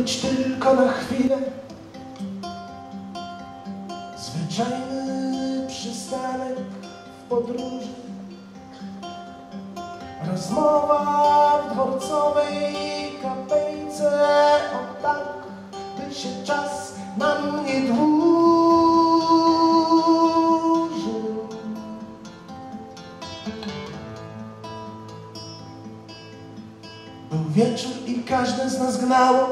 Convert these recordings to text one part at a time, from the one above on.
być tylko na chwilę. Zwyczajny przystanek w podróży, rozmowa w dworcowej kapejce. O tak, by się czas na mnie dłużył. Był wieczór i każdy z nas gnało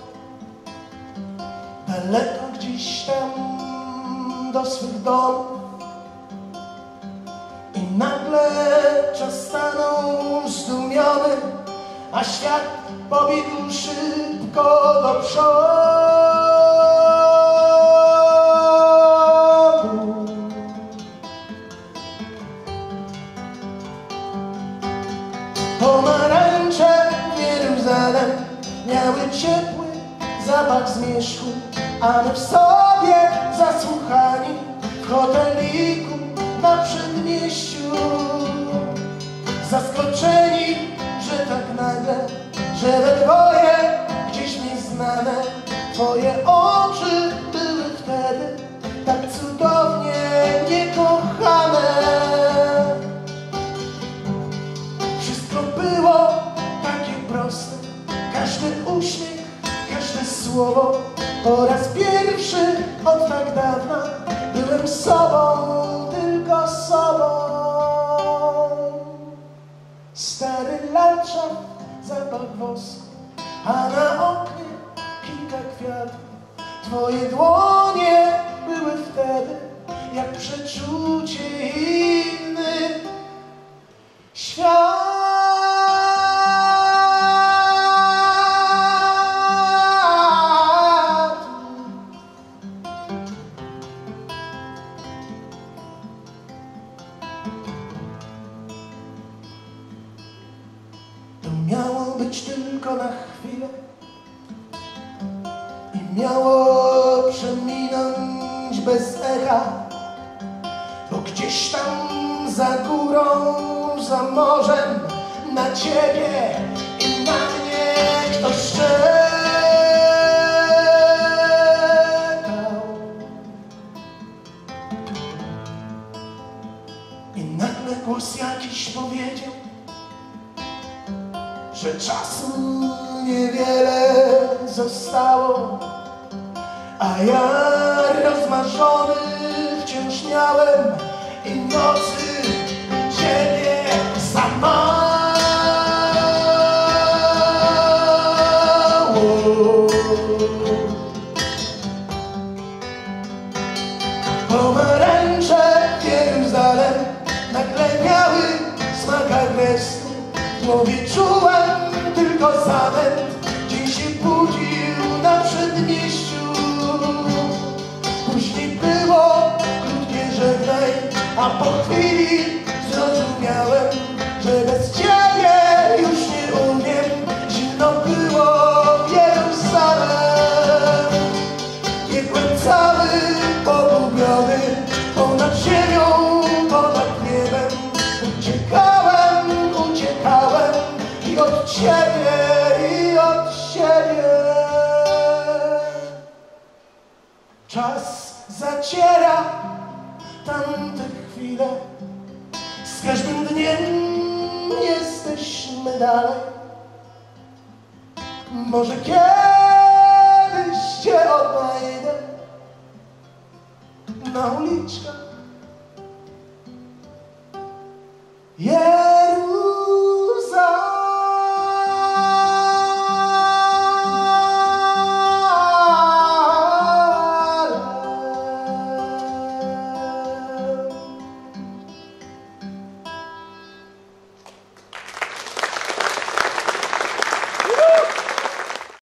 daleko gdzieś tam do swych domów. I nagle czas stanął zdumiony, a świat pobiegł szybko do przodu. Pomarańcze w Jeruzalem miały ciepły zapach zmierzchu, a my w sobie zasłuchani w hoteliku na przedmieściu. Zaskoczeni, że tak nagle, że we dwoje gdzieś nieznane twoje oczy były wtedy tak cudownie niekochane. Wszystko było takie proste, każdy uśmiech, każde słowo. Po raz pierwszy od tak dawna byłem sobą, tylko sobą. Stary landszaft, zapach wosku, a na oknie kilka kwiatów. Twoje dłonie były wtedy jak przeczucie inny świat. Miało być tylko na chwilę i miało przeminąć bez echa, bo gdzieś tam za górą, za morzem, na ciebie i na mnie ktoś czekał. I nagle głos jakiś powiedział, że czasu niewiele zostało, a ja rozmarzony wciąż miałem i nocy ciebie za mało. Pomarańcze w Jeruzalem nagle miały smak agresji. W głowie czułem tylko zamęt, dzień się budził na przedmieściu. Później było krótkie żegnaj, a po chwili zrozumiałem, że bez ciebie już nie umiem. Zimno było w Jeruzalem, biegłem cały pogubiony, ponad ziemią, ponad niebem. Uciekałem i od ciebie, i od siebie. Czas zaciera tamte chwile, z każdym dniem jesteśmy dalej. Może kiedyś